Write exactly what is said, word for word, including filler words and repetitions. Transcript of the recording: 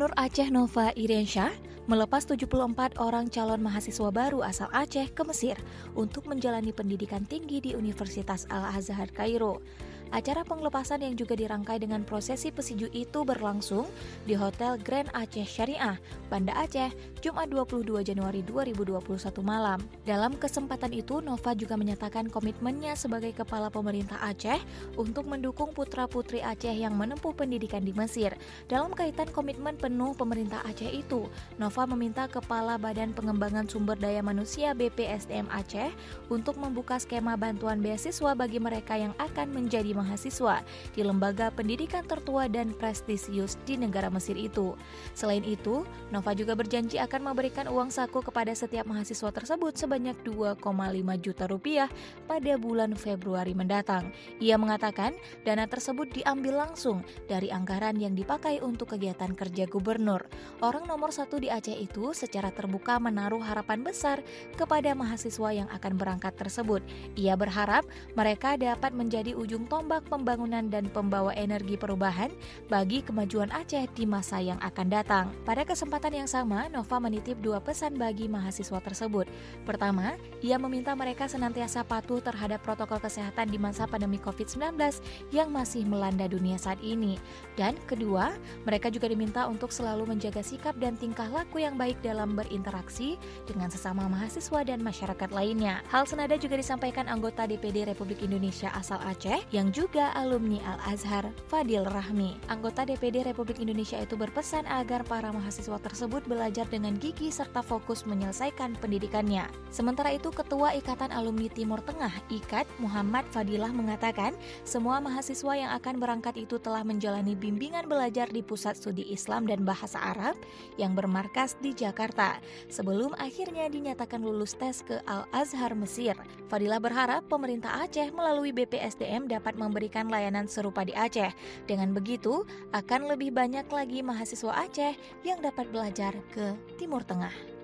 Gubernur Aceh Nova Iriansyah melepas tujuh puluh empat orang calon mahasiswa baru asal Aceh ke Mesir untuk menjalani pendidikan tinggi di Universitas Al-Azhar Kairo. Acara pengelepasan yang juga dirangkai dengan prosesi pesiju itu berlangsung di Hotel Grand Aceh Syariah, Banda Aceh, Jumat dua puluh dua Januari dua ribu dua puluh satu malam. Dalam kesempatan itu, Nova juga menyatakan komitmennya sebagai kepala pemerintah Aceh untuk mendukung putra-putri Aceh yang menempuh pendidikan di Mesir. Dalam kaitan komitmen penuh pemerintah Aceh itu, Nova meminta Kepala Badan Pengembangan Sumber Daya Manusia B P S D M Aceh untuk membuka skema bantuan beasiswa bagi mereka yang akan menjadi mahasiswa di lembaga pendidikan tertua dan prestisius di negara Mesir itu. Selain itu, Nova juga berjanji akan memberikan uang saku kepada setiap mahasiswa tersebut sebanyak dua koma lima juta rupiah pada bulan Februari mendatang. Ia mengatakan dana tersebut diambil langsung dari anggaran yang dipakai untuk kegiatan kerja gubernur. Orang nomor satu di Aceh itu secara terbuka menaruh harapan besar kepada mahasiswa yang akan berangkat tersebut. Ia berharap mereka dapat menjadi ujung tombak pembangunan dan pembawa energi perubahan bagi kemajuan Aceh di masa yang akan datang. Pada kesempatan yang sama, Nova menitip dua pesan bagi mahasiswa tersebut. Pertama, ia meminta mereka senantiasa patuh terhadap protokol kesehatan di masa pandemi covid sembilan belas yang masih melanda dunia saat ini. Dan kedua, mereka juga diminta untuk selalu menjaga sikap dan tingkah laku yang baik dalam berinteraksi dengan sesama mahasiswa dan masyarakat lainnya. Hal senada juga disampaikan anggota D P D Republik Indonesia asal Aceh yang juga alumni Al-Azhar, Fadil Rahmi. Anggota D P D Republik Indonesia itu berpesan agar para mahasiswa tersebut belajar dengan gigih serta fokus menyelesaikan pendidikannya. Sementara itu, Ketua Ikatan Alumni Timur Tengah I K A D Muhammad Fadilah mengatakan semua mahasiswa yang akan berangkat itu telah menjalani bimbingan belajar di Pusat Studi Islam dan Bahasa Arab yang bermarkas di Jakarta sebelum akhirnya dinyatakan lulus tes ke Al-Azhar Mesir. Fadilah berharap pemerintah Aceh melalui B P S D M dapat memberikan layanan serupa di Aceh. Dengan begitu, akan lebih banyak lagi mahasiswa Aceh yang dapat belajar ke Timur Tengah.